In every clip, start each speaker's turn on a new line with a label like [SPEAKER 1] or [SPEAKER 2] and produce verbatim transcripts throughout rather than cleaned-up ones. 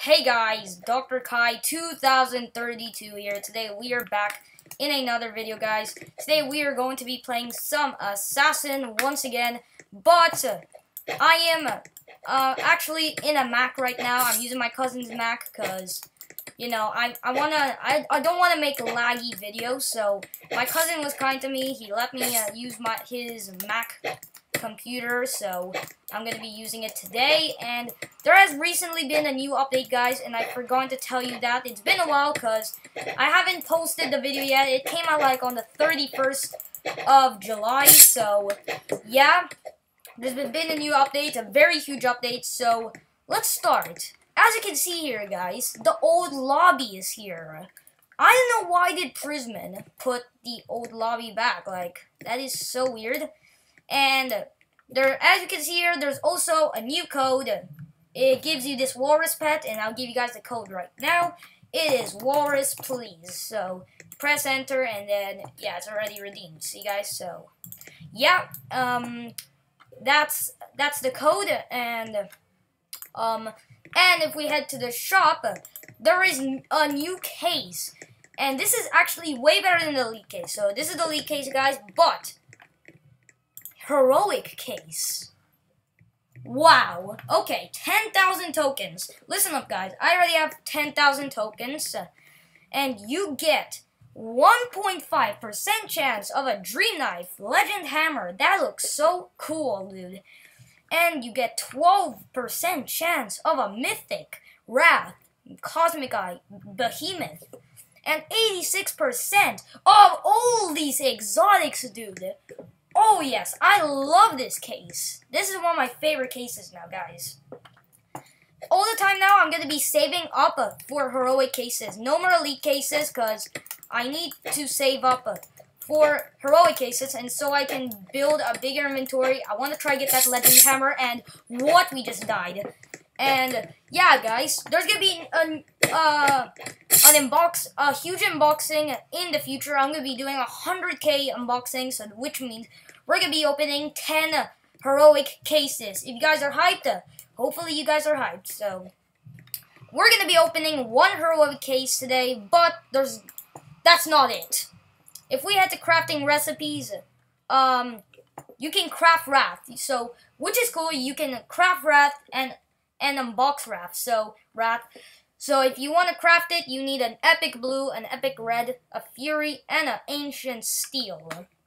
[SPEAKER 1] Hey guys, Doctor Kai two thousand thirty-two here. Today we are back in another video, guys. Today we are going to be playing some Assassin once again, but uh, I am uh, actually in a Mac right now. I'm using my cousin's Mac because, you know, I, I wanna, I, I don't want to make laggy videos, so my cousin was kind to me. He let me uh, use my his Mac computer, so I'm gonna be using it today. And there has recently been a new update, guys, and I forgot to tell you that. It's been a while because I haven't posted the video yet. It came out like on the thirty-first of July, so yeah, there's been a new update, a very huge update. So let's start. As you can see here, guys, the old lobby is here. I don't know why did Prisman put the old lobby back. Like, that is so weird. And there, as you can see here, there's also a new code. It gives you this walrus pet, and I'll give you guys the code right now. It is walruspls. So press enter, and then yeah, it's already redeemed. See, guys. So yeah, um, that's that's the code, and um, and if we head to the shop, there is a new case, and this is actually way better than the elite case. So this is the elite case, guys, but heroic case. Wow. Okay, ten thousand tokens. Listen up, guys. I already have ten thousand tokens. Uh, and you get one point five percent chance of a Dream Knife Legend Hammer. That looks so cool, dude. And you get twelve percent chance of a Mythic Wrath Cosmic Eye Behemoth. And eighty-six percent of all these exotics, dude. Oh yes, I love this case. This is one of my favorite cases now, guys. All the time now, I'm going to be saving up uh, for heroic cases. No more elite cases, because I need to save up uh, for heroic cases, and so I can build a bigger inventory. I want to try to get that Legend Hammer, and what, we just died. And yeah, guys, there's going to be an, uh, an unbox, a huge unboxing in the future. I'm going to be doing one hundred K unboxing, so which means we're going to be opening ten heroic cases. If you guys are hyped, uh, hopefully you guys are hyped. So we're going to be opening one heroic case today, but there's that's not it. If we head to crafting recipes, um, you can craft Wrath. So, which is cool, you can craft Wrath and and unbox Wrath. So, Wrath. So if you want to craft it, you need an epic blue, an epic red, a fury, and an ancient steel.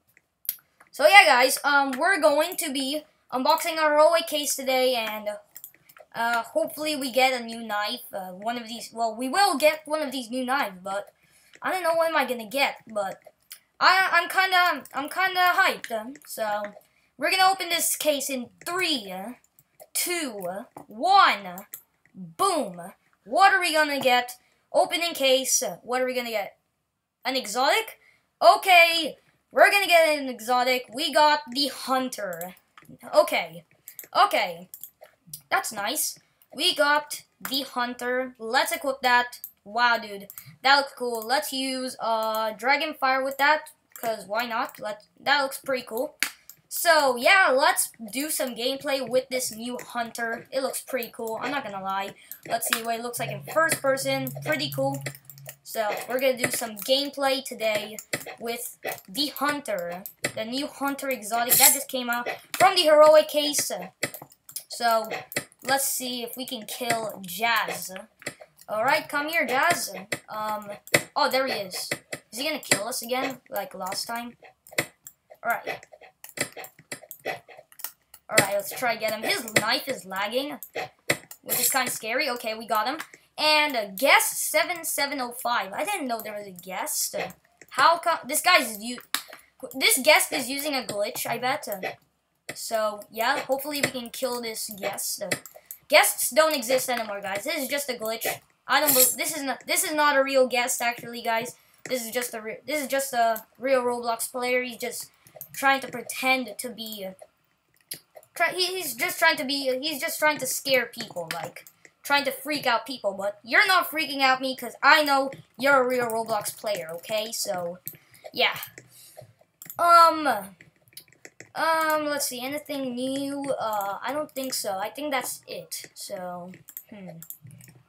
[SPEAKER 1] So yeah, guys, um, we're going to be unboxing our heroic case today, and uh, hopefully we get a new knife. Uh, one of these, well, we will get one of these new knives, but I don't know what am I gonna get. But I, I'm kind of, I'm kind of hyped. Uh, so we're gonna open this case in three, two, one, boom. What are we gonna get? Opening case. What are we gonna get? An exotic? Okay, we're gonna get an exotic. We got the Hunter. Okay, okay, that's nice. We got the Hunter. Let's equip that. Wow, dude, that looks cool. Let's use uh Dragonfire with that, cause why not? Let that looks pretty cool. So, yeah, let's do some gameplay with this new Hunter. It looks pretty cool, I'm not gonna lie. Let's see what it looks like in first person. Pretty cool. So, we're gonna do some gameplay today with the Hunter. The new Hunter exotic that just came out from the heroic case. So, let's see if we can kill Jazz. Alright, come here, Jazz. Um, oh, there he is. Is he gonna kill us again, like last time? Alright. Alright, let's try to get him. His knife is lagging, which is kind of scary. Okay, we got him. And uh, guest seven seven oh five. I didn't know there was a guest. Uh, how come this guy's you? This guest is using a glitch, I bet. Uh, so yeah, hopefully we can kill this guest. Uh, guests don't exist anymore, guys. This is just a glitch. I don't. Believe, this is not. This is not a real guest, actually, guys. This is just a. Re this is just a real Roblox player. He's just trying to pretend to be. Uh, try, he, he's just trying to be. Uh, he's just trying to scare people, like trying to freak out people. But you're not freaking out me because I know you're a real Roblox player. Okay, so yeah. Um. Um. Let's see. Anything new? Uh. I don't think so. I think that's it. So. Hmm.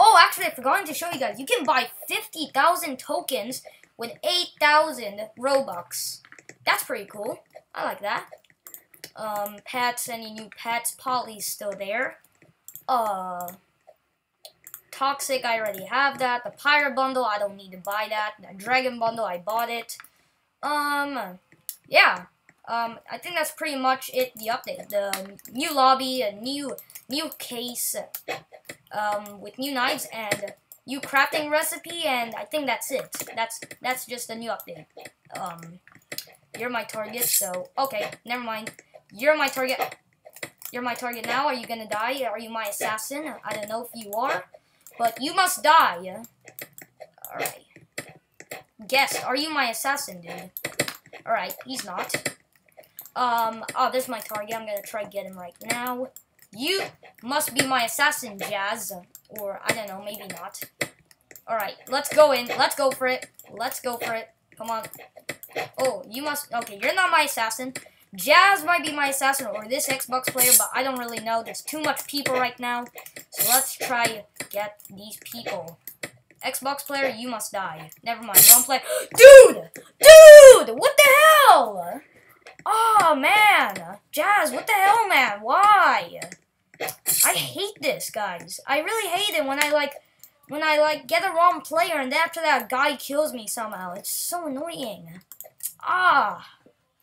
[SPEAKER 1] Oh, actually, I forgot to show you guys. You can buy fifty thousand tokens with eight thousand Robux. That's pretty cool. I like that. Um, pets, any new pets? Polly's still there. Uh, Toxic, I already have that. The Pirate Bundle, I don't need to buy that. The Dragon Bundle, I bought it. Um, yeah. Um, I think that's pretty much it, the update. The new lobby, a new, new case, um, with new knives and new crafting recipe, and I think that's it. That's, that's just a new update. Um, you're my target, so, okay, never mind. You're my target. You're my target now. Are you gonna die? Are you my assassin? I don't know if you are, but you must die. Alright. Guess, are you my assassin, dude? Alright, he's not. Um, oh, there's my target. I'm gonna try to get him right now. You must be my assassin, Jazz. Or, I don't know, maybe not. Alright, let's go in. Let's go for it. Let's go for it. Come on. Oh, you must... Okay, you're not my assassin. Jazz might be my assassin or this Xbox player, but I don't really know. There's too much people right now. So let's try to get these people. Xbox player, you must die. Never mind. Wrong player. Dude! Dude! What the hell? Oh, man. Jazz, what the hell, man? Why? I hate this, guys. I really hate it when I, like, when I, like, get a wrong player and then after that guy kills me somehow. It's so annoying. Ah.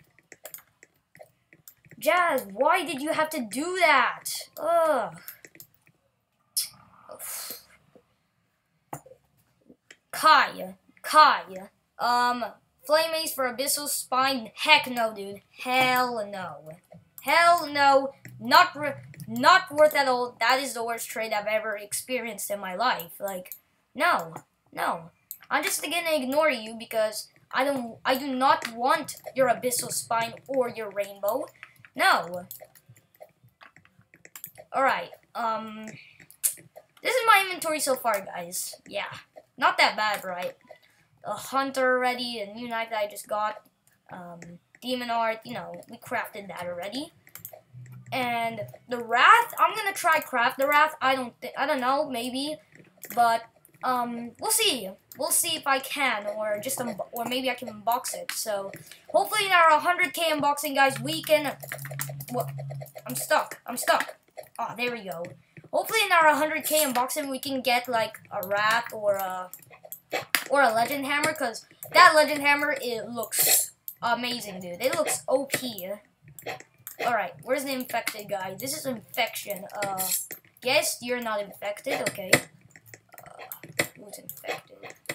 [SPEAKER 1] Jazz, why did you have to do that? Ugh. Kai. Kai. Um, Flame Ace for Abyssal Spine. Heck no, dude. Hell no. Hell no. Not not worth at all. That is the worst trade I've ever experienced in my life. Like, no. No. I'm just gonna ignore you because I don't I do not want your Abyssal Spine or your Rainbow. No. Alright, um, this is my inventory so far, guys. Yeah, not that bad, right? A hunter already, a new knife that I just got, um, demon art, you know, we crafted that already. And the wrath, I'm gonna try craft the wrath. I don't, I don't know, maybe, but um, we'll see. We'll see if I can, or just um, or maybe I can unbox it. So hopefully in our one hundred K unboxing, guys, we can. What? I'm stuck. I'm stuck. Oh, there we go. Hopefully in our one hundred K unboxing, we can get like a wrath or a or a legend hammer, cause that legend hammer, it looks amazing, dude. It looks O P. All right, where's the infected guy? This is infection. Uh, guess you're not infected. Okay. Uh, who's infected?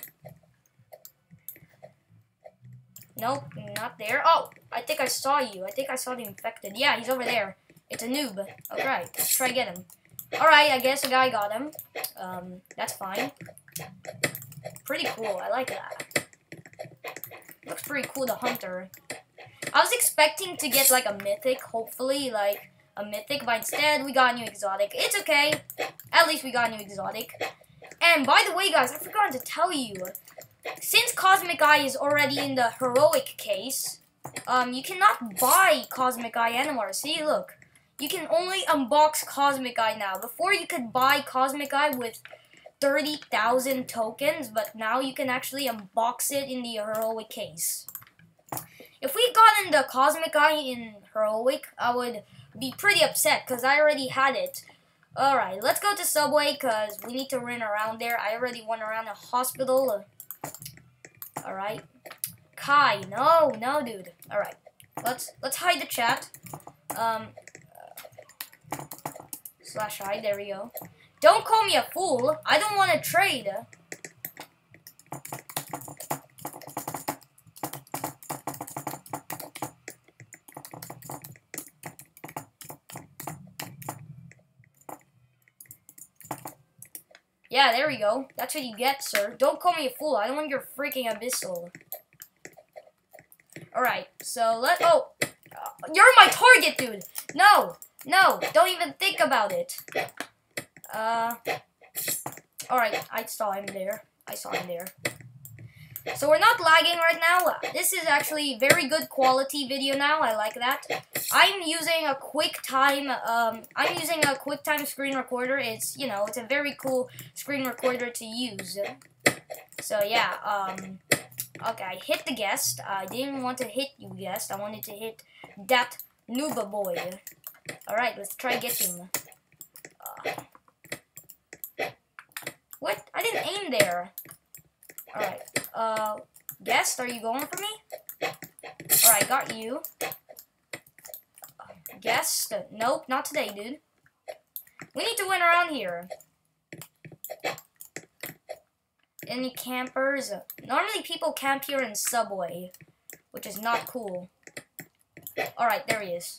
[SPEAKER 1] Nope, not there. Oh, I think I saw you. I think I saw the infected. Yeah, he's over there. It's a noob. Alright, let's try to get him. Alright, I guess a guy got him. Um, that's fine. Pretty cool. I like that. Looks pretty cool, the hunter. I was expecting to get like a mythic, hopefully, like a mythic, but instead we got a new exotic. It's okay. At least we got a new exotic. And by the way, guys, I forgot to tell you. Since Cosmic Eye is already in the heroic case, um, you cannot buy Cosmic Eye anymore. See, look. You can only unbox Cosmic Eye now. Before you could buy Cosmic Eye with thirty thousand tokens, but now you can actually unbox it in the heroic case. If we got in the Cosmic Eye in heroic, I would be pretty upset because I already had it. Alright, let's go to Subway because we need to run around there. I already went around the hospital. Alright. Kai, no, no, dude. Alright. Let's let's hide the chat. Um slash hide, there we go. Don't call me a fool. I don't want to trade. Yeah, there we go. That's what you get, sir. Don't call me a fool. I don't want your freaking abyssal. Alright, so let... Oh! Uh, you're my target, dude! No! No! Don't even think about it. Uh... Alright, I saw him there. I saw him there. So we're not lagging right now. This is actually very good quality video now. I like that. I'm using a QuickTime. Um, I'm using a QuickTime screen recorder. It's you know, it's a very cool screen recorder to use. So yeah. Um, okay, I hit the guest. I didn't want to hit you, guest. I wanted to hit that nooba boy. All right, let's try getting him. Uh, what? I didn't aim there. All right. Uh, guest, are you going for me? All right, got you. Guest, nope, not today, dude. We need to win around here. Any campers? Normally people camp here in Subway, which is not cool. Alright, there he is.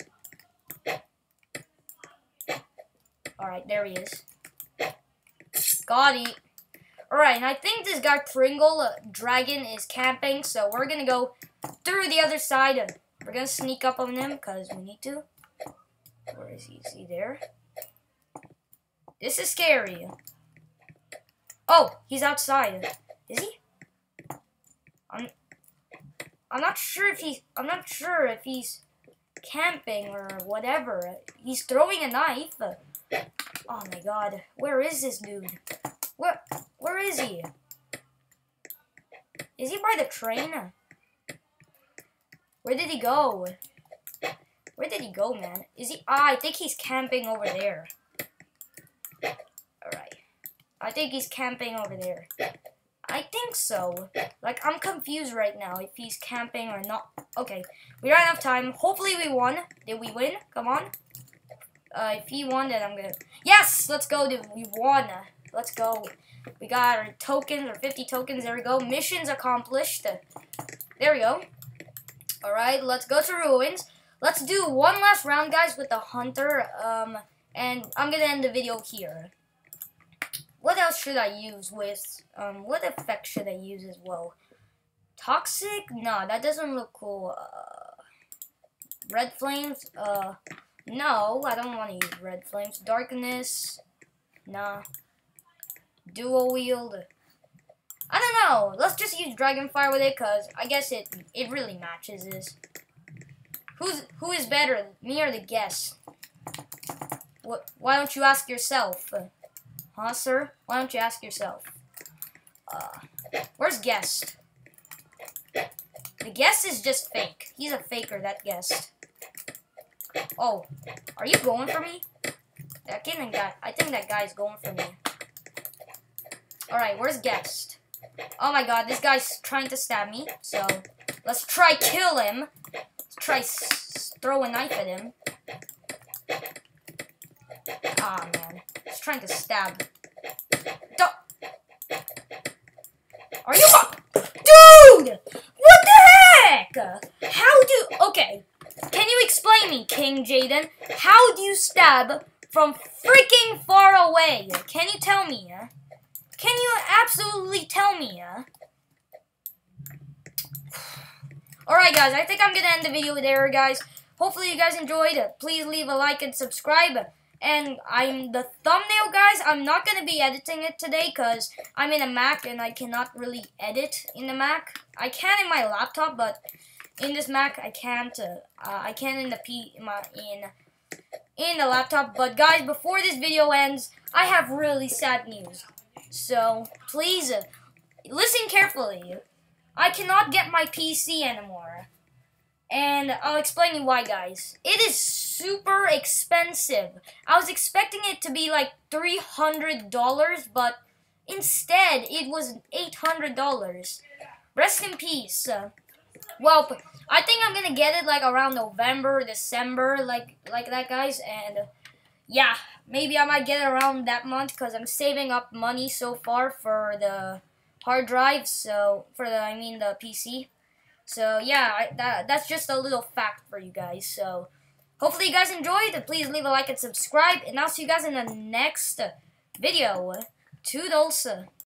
[SPEAKER 1] Alright, there he is. Got it. Alright, and I think this guy Pringle uh, Dragon is camping, so we're gonna go through the other side. We're gonna sneak up on him, because we need to. Where is he? Is he there? This is scary. Oh, he's outside. Is he? I'm I'm not sure if he's I'm not sure if he's camping or whatever. He's throwing a knife. Oh my god. Where is this dude? Where where is he? Is he by the train? Where did he go? Where did he go, man? Is he? Ah, I think he's camping over there. Alright. I think he's camping over there. I think so. Like, I'm confused right now if he's camping or not. Okay. We don't have time. Hopefully we won. Did we win? Come on. Uh, if he won, then I'm gonna... Yes! Let's go, dude. We won. Let's go. We got our tokens, our fifty tokens. There we go. Missions accomplished. There we go. Alright, let's go to Ruins. Let's do one last round, guys, with the Hunter, um, and I'm gonna end the video here. What else should I use with, um, what effect should I use as well? Toxic? No, that doesn't look cool. Uh, red flames? Uh, no, I don't want to use red flames. Darkness? Nah. Dual wield? I don't know. Let's just use Dragonfire with it, because I guess it, it really matches this. Who's who is better, me or the guest? What? Why don't you ask yourself, huh, sir? Why don't you ask yourself? Uh, where's guest? The guest is just fake. He's a faker. That guest. Oh, are you going for me? That kidding guy. I think that guy's going for me. All right, where's guest? Oh my God, this guy's trying to stab me. So let's try kill him. Try s throw a knife at him. Ah, man. He's trying to stab. Don't. Are you... Dude! What the heck? How do... Okay. Can you explain me, King Jaden? How do you stab from freaking far away? Can you tell me? Uh? Can you absolutely tell me? Uh? Alright, guys, I think I'm going to end the video there, guys. Hopefully you guys enjoyed. Please leave a like and subscribe. And I'm the thumbnail, guys, I'm not going to be editing it today because I'm in a Mac and I cannot really edit in the Mac. I can in my laptop, but in this Mac, I can't. Uh, uh, I can in the P in, my, in in the laptop. But, guys, before this video ends, I have really sad news. So, please, uh, listen carefully. I cannot get my P C anymore. And I'll explain you why, guys. It is super expensive. I was expecting it to be like three hundred dollars, but instead, it was eight hundred dollars. Rest in peace. Uh, well, I think I'm gonna get it like around November, December, like, like that, guys. And uh, yeah, maybe I might get it around that month because I'm saving up money so far for the hard drive, so for the I mean the P C. So yeah, I, that that's just a little fact for you guys. So hopefully you guys enjoyed. Please leave a like and subscribe, and I'll see you guys in the next video. Toodles.